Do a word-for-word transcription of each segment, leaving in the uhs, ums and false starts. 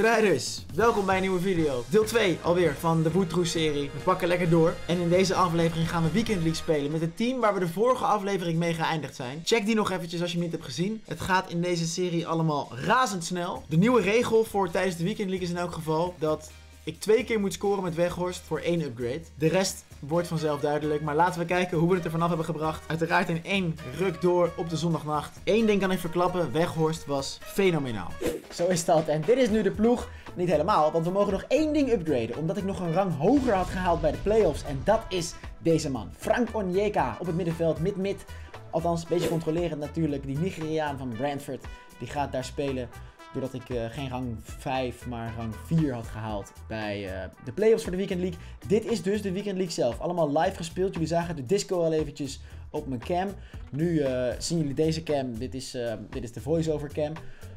Strijders, welkom bij een nieuwe video. Deel twee alweer van de Woedtroes-serie. We pakken lekker door. En in deze aflevering gaan we Weekend League spelen met het team waar we de vorige aflevering mee geëindigd zijn. Check die nog eventjes als je hem niet hebt gezien. Het gaat in deze serie allemaal razendsnel. De nieuwe regel voor tijdens de Weekend League is in elk geval dat ik twee keer moet scoren met Weghorst voor één upgrade. De rest wordt vanzelf duidelijk, maar laten we kijken hoe we het er vanaf hebben gebracht. Uiteraard in één ruk door op de zondagnacht. Eén ding kan ik verklappen, Weghorst was fenomenaal. Zo is dat. En dit is nu de ploeg. Niet helemaal, want we mogen nog één ding upgraden. Omdat ik nog een rang hoger had gehaald bij de playoffs. En dat is deze man. Frank Onyeka op het middenveld, mid-mid. Althans, een beetje controlerend natuurlijk. Die Nigeriaan van Brentford, die gaat daar spelen. Doordat ik uh, geen rang vijf, maar rang vier had gehaald bij uh, de playoffs voor de Weekend League. Dit is dus de Weekend League zelf. Allemaal live gespeeld. Jullie zagen de disco al eventjes op mijn cam. Nu uh, zien jullie deze cam. Dit is, uh, dit is de voice-over cam.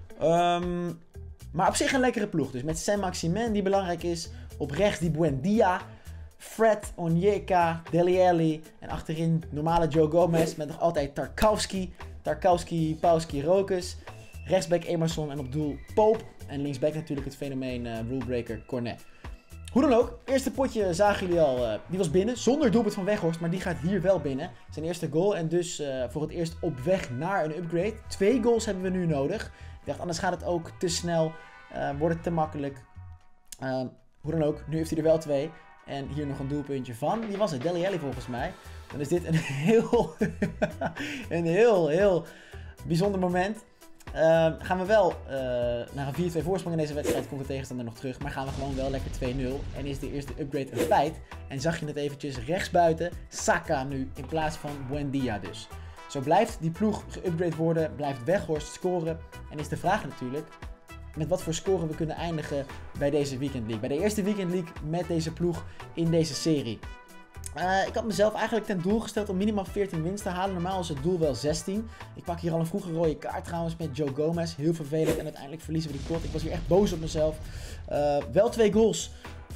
Um, maar op zich een lekkere ploeg. Dus met Saint-Maximin die belangrijk is. Op rechts die Buendia. Fred, Onyeka, Dele Alli. En achterin normale Joe Gomez met nog altijd Tarkowski. Tarkowski, Pauski, Rokus. Rechtsback Emerson en op doel Pope. En linksback natuurlijk het fenomeen uh, rulebreaker Cornet. Hoe dan ook, eerste potje zagen jullie al, uh, die was binnen. Zonder doelpunt van Weghorst, maar die gaat hier wel binnen. Zijn eerste goal en dus uh, voor het eerst op weg naar een upgrade. Twee goals hebben we nu nodig. Ik dacht, anders gaat het ook te snel, uh, wordt het te makkelijk. Uh, hoe dan ook, nu heeft hij er wel twee. En hier nog een doelpuntje van, wie was het? Dele Alli volgens mij. Dan is dit een heel, een heel, heel bijzonder moment. Uh, gaan we wel uh, naar een vier twee voorsprong in deze wedstrijd, komt de tegenstander nog terug. Maar gaan we gewoon wel lekker twee nul. En is de eerste upgrade een feit. En zag je het eventjes rechtsbuiten, Saka nu in plaats van Buendia dus. Zo blijft die ploeg geupgrade worden, blijft Weghorst scoren. En is de vraag natuurlijk, met wat voor score we kunnen eindigen bij deze Weekend League. Bij de eerste Weekend League met deze ploeg in deze serie. Uh, ik had mezelf eigenlijk ten doel gesteld om minimaal veertien wins te halen. Normaal is het doel wel zestien. Ik pak hier al een vroege rode kaart trouwens met Joe Gomez. Heel vervelend en uiteindelijk verliezen we die pot. Ik was hier echt boos op mezelf. Uh, wel twee goals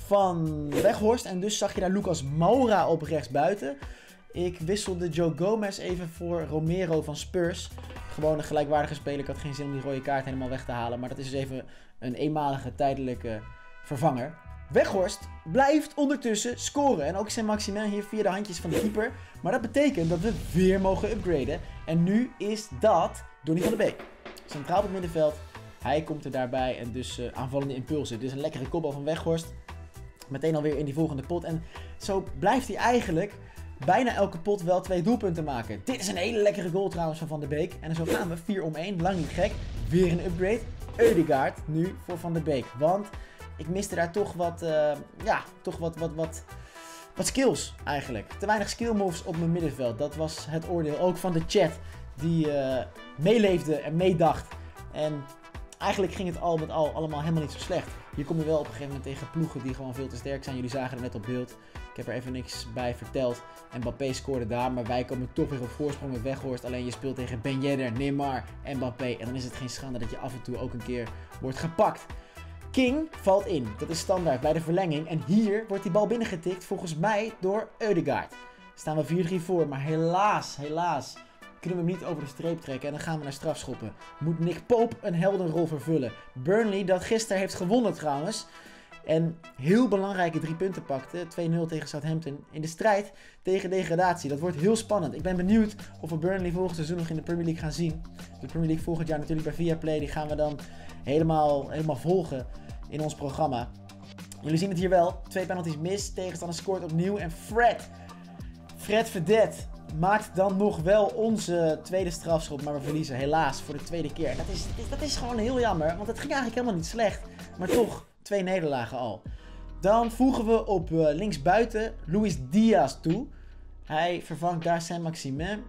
van Weghorst. En dus zag je daar Lucas Moura op rechts buiten. Ik wisselde Joe Gomez even voor Romero van Spurs. Gewoon een gelijkwaardige speler. Ik had geen zin om die rode kaart helemaal weg te halen. Maar dat is dus even een eenmalige tijdelijke vervanger. Weghorst blijft ondertussen scoren. En ook Saint-Maximin hier via de handjes van de keeper. Maar dat betekent dat we weer mogen upgraden. En nu is dat Donny van de Beek. Centraal op het middenveld. Hij komt er daarbij en dus uh, aanvallende impulsen. Dit is een lekkere kopbal van Weghorst. Meteen alweer in die volgende pot. En zo blijft hij eigenlijk bijna elke pot wel twee doelpunten maken. Dit is een hele lekkere goal trouwens van Van de Beek. En zo gaan we vier om één. Lang niet gek. Weer een upgrade. Ødegaard nu voor Van de Beek. Want ik miste daar toch wat, uh, ja, toch wat, wat, wat, wat skills eigenlijk. Te weinig skill moves op mijn middenveld. Dat was het oordeel ook van de chat die uh, meeleefde en meedacht. En eigenlijk ging het al met al allemaal helemaal niet zo slecht. Hier kom je wel op een gegeven moment tegen ploegen die gewoon veel te sterk zijn. Jullie zagen het net op beeld. Ik heb er even niks bij verteld. Mbappé scoorde daar, maar wij komen toch weer op voorsprong met Weghorst. Alleen je speelt tegen Ben Yedder, Neymar, Mbappé. En dan is het geen schande dat je af en toe ook een keer wordt gepakt. King valt in. Dat is standaard bij de verlenging. En hier wordt die bal binnengetikt volgens mij door Ødegaard. Staan we vier drie voor, maar helaas, helaas kunnen we hem niet over de streep trekken. En dan gaan we naar strafschoppen. Moet Nick Pope een heldenrol vervullen. Burnley, dat gisteren heeft gewonnen trouwens. En heel belangrijke drie punten pakte. twee nul tegen Southampton. In de strijd tegen degradatie. Dat wordt heel spannend. Ik ben benieuwd of we Burnley volgend seizoen nog in de Premier League gaan zien. De Premier League volgend jaar natuurlijk bij Viaplay. Die gaan we dan helemaal, helemaal volgen in ons programma. Jullie zien het hier wel. Twee penalties mis. Tegenstander scoort opnieuw. En Fred. Fred Verdet maakt dan nog wel onze tweede strafschop. Maar we verliezen helaas voor de tweede keer. Dat is, dat is gewoon heel jammer. Want het ging eigenlijk helemaal niet slecht. Maar toch twee nederlagen al. Dan voegen we op uh, linksbuiten Luis Diaz toe. Hij vervangt daar Saint-Maximin.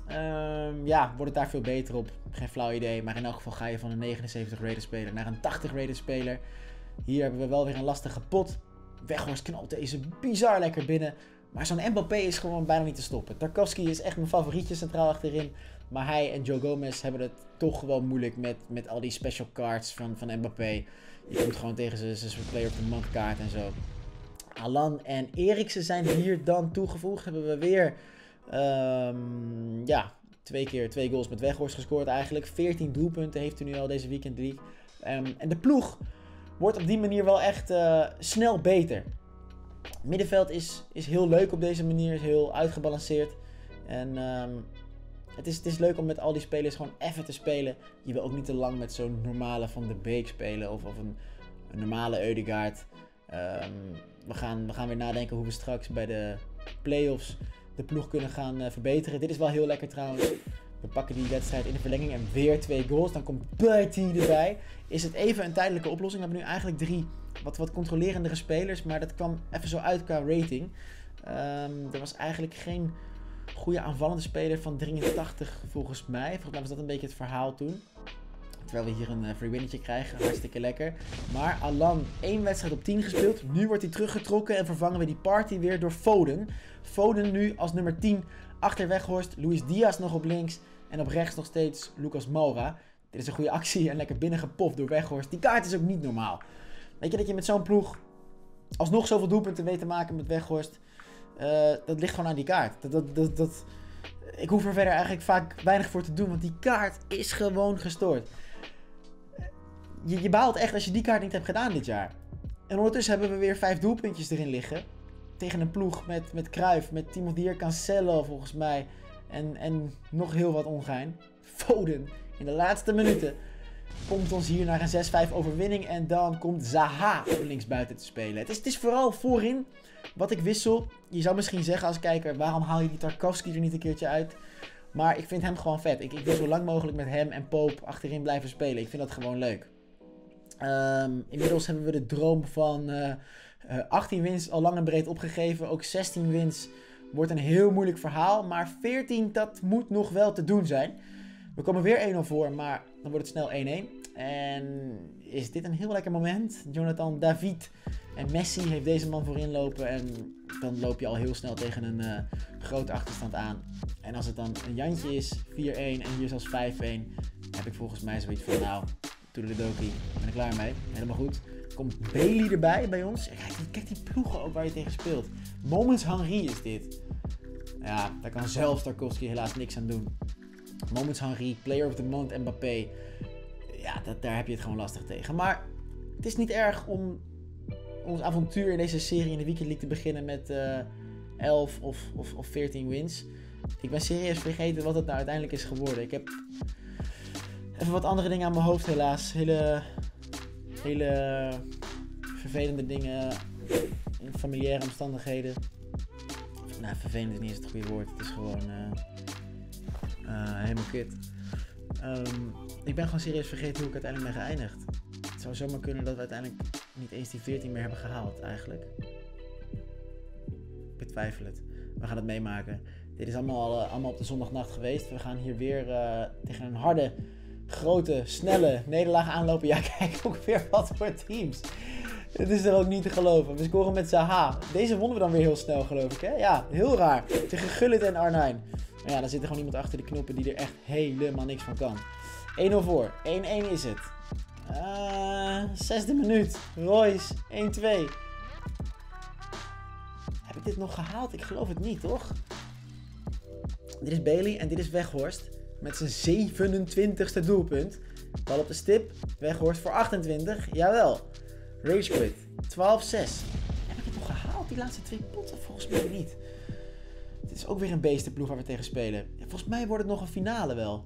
Um, ja, wordt het daar veel beter op? Geen flauw idee. Maar in elk geval ga je van een negenenzeventig rated speler naar een tachtig rated speler. Hier hebben we wel weer een lastige pot. Weghorst knalt deze bizar lekker binnen. Maar zo'n Mbappé is gewoon bijna niet te stoppen. Tarkowski is echt mijn favorietje centraal achterin. Maar hij en Joe Gomez hebben het toch wel moeilijk met, met al die special cards van, van Mbappé. Je komt gewoon tegen zijn player of the month kaart en zo. Alan en Eriksen zijn hier dan toegevoegd. Hebben we weer um, ja, twee keer twee goals met Weghorst gescoord eigenlijk. veertien doelpunten heeft hij nu al deze Weekend League. Um, en de ploeg wordt op die manier wel echt uh, snel beter. Middenveld is, is heel leuk op deze manier, is heel uitgebalanceerd. En um, het, is, het is leuk om met al die spelers gewoon even te spelen. Je wil ook niet te lang met zo'n normale Van de Beek spelen of, of een, een normale Ødegaard. Um, we, gaan, we gaan weer nadenken hoe we straks bij de play-offs de ploeg kunnen gaan uh, verbeteren. Dit is wel heel lekker trouwens. We pakken die wedstrijd in de verlenging en weer twee goals. Dan komt Bertie erbij. Is het even een tijdelijke oplossing. We hebben nu eigenlijk drie wat, wat controlerendere spelers. Maar dat kwam even zo uit qua rating. Um, er was eigenlijk geen goede aanvallende speler van drieëntachtig volgens mij. Volgens mij was dat een beetje het verhaal toen. Terwijl we hier een uh, free winnetje krijgen. Hartstikke lekker. Maar Alan, één wedstrijd op tien gespeeld. Nu wordt hij teruggetrokken en vervangen we die party weer door Foden. Foden nu als nummer tien achter Weghorst. Luis Diaz nog op links. En op rechts nog steeds Lucas Moura. Dit is een goede actie en lekker binnengepoft door Weghorst. Die kaart is ook niet normaal. Weet je dat je met zo'n ploeg alsnog zoveel doelpunten weet te maken met Weghorst. Uh, dat ligt gewoon aan die kaart. Dat, dat, dat, dat... Ik hoef er verder eigenlijk vaak weinig voor te doen. Want die kaart is gewoon gestoord. Je, je baalt echt als je die kaart niet hebt gedaan dit jaar. En ondertussen hebben we weer vijf doelpuntjes erin liggen. Tegen een ploeg met, met Cruyff, met Timothy Cancelo volgens mij. En, en nog heel wat ongein. Foden in de laatste minuten komt ons hier naar een zes vijf overwinning. En dan komt Zaha op linksbuiten te spelen. Het is, het is vooral voorin wat ik wissel. Je zou misschien zeggen als kijker, waarom haal je die Tarkowski er niet een keertje uit? Maar ik vind hem gewoon vet. Ik, ik wil zo lang mogelijk met hem en Pope achterin blijven spelen. Ik vind dat gewoon leuk. Um, inmiddels hebben we de droom van uh, uh, achttien wins al lang en breed opgegeven. Ook zestien wins wordt een heel moeilijk verhaal. Maar veertien, dat moet nog wel te doen zijn. We komen weer één nul voor, maar dan wordt het snel één één. En is dit een heel lekker moment. Jonathan David en Messi heeft deze man voorin lopen. En dan loop je al heel snel tegen een uh, grote achterstand aan. En als het dan een Jantje is, vier één en hier zelfs vijf één, heb ik volgens mij zoiets van, nou, toedeledokie, ben ik klaar mee. Helemaal goed. Komt Bailey erbij bij ons. Kijk, kijk die ploegen ook waar je tegen speelt. Moments Henry is dit. Ja, daar kan zelfs Tarkowski helaas niks aan doen. Moments Henry, Player of the Month Mbappé. Ja, dat, daar heb je het gewoon lastig tegen. Maar het is niet erg om ons avontuur in deze serie in de Weekend League te beginnen met uh, elf of, of, of veertien wins. Ik ben serieus vergeten wat het nou uiteindelijk is geworden. Ik heb even wat andere dingen aan mijn hoofd helaas. Hele, hele vervelende dingen in familiaire omstandigheden. Nou, vervelend is niet eens het goede woord. Het is gewoon uh, uh, helemaal kut. Um, ik ben gewoon serieus vergeten hoe ik uiteindelijk ben geëindigd. Het zou zomaar kunnen dat we uiteindelijk niet eens die veertien meer hebben gehaald eigenlijk. Ik betwijfel het. We gaan het meemaken. Dit is allemaal, uh, allemaal op de zondagnacht geweest. We gaan hier weer uh, tegen een harde, grote, snelle nederlaag aanlopen. Ja, kijk ook weer wat voor teams. Het is er ook niet te geloven. We scoren met Zaha. Deze wonnen we dan weer heel snel, geloof ik. Hè? Ja, heel raar. Tegen Gullit en Arnijn. Maar ja, dan zit er gewoon iemand achter de knoppen die er echt helemaal niks van kan. één nul voor. één één is het. Uh, zesde minuut. Royce. één twee. Heb ik dit nog gehaald? Ik geloof het niet, toch? Dit is Bailey en dit is Weghorst. Met zijn zevenentwintigste doelpunt. Bal op de stip. Weghorst voor achtentwintig. Jawel. Rage quit. twaalf zes. Heb ik het nog gehaald? Die laatste twee potten? Volgens mij niet. Dit is ook weer een beestenploeg waar we tegen spelen. Ja, volgens mij wordt het nog een finale wel.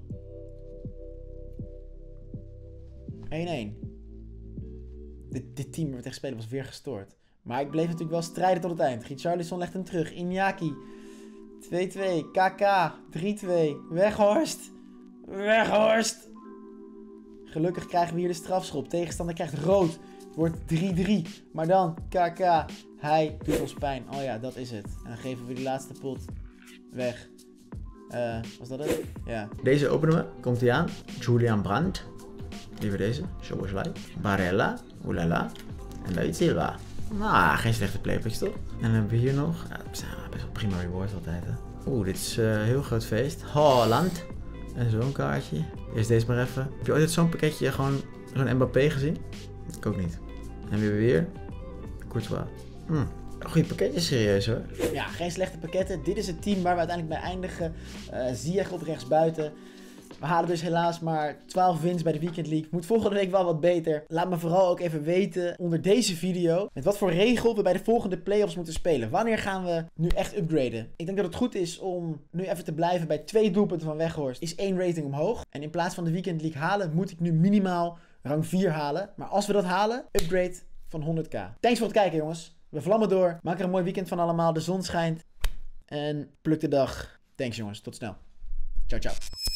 één één. Dit, dit team waar we tegen spelen was weer gestoord. Maar ik bleef natuurlijk wel strijden tot het eind. Richarlison legt hem terug. Iñaki. twee twee. K K. drie twee. Weghorst. Weghorst. Gelukkig krijgen we hier de strafschop. Tegenstander krijgt rood. Het wordt drie drie. Maar dan K K. Hij doet ons pijn. Oh ja, dat is het. En dan geven we die laatste pot weg. Uh, was dat het? Ja. Deze openen we. Komt hij aan. Julian Brandt. Liever deze. Szoboszlai. Barella. Oulala. En David Silva. Nou, geen slechte playpacks toch? En dan hebben we hier nog. Ja, best wel prima rewards altijd hè. Oeh, dit is een uh, heel groot feest. Holland. En zo'n kaartje. Eerst deze maar even. Heb je ooit zo'n pakketje gewoon zo'n Mbappé gezien? Ik ook niet. En weer weer. Courtois. Hm. Goeie pakketjes, serieus hoor. Ja, geen slechte pakketten. Dit is het team waar we uiteindelijk bij eindigen. Uh, Ziyech op rechtsbuiten. We halen dus helaas maar twaalf wins bij de Weekend League. Moet volgende week wel wat beter. Laat me vooral ook even weten onder deze video met wat voor regel we bij de volgende playoffs moeten spelen. Wanneer gaan we nu echt upgraden? Ik denk dat het goed is om nu even te blijven bij twee doelpunten van Weghorst. Is één rating omhoog. En in plaats van de Weekend League halen, moet ik nu minimaal rang vier halen. Maar als we dat halen, upgrade van honderd k. Thanks voor het kijken, jongens. We vlammen door. Maak er een mooi weekend van allemaal. De zon schijnt. En pluk de dag. Thanks, jongens. Tot snel. Ciao, ciao.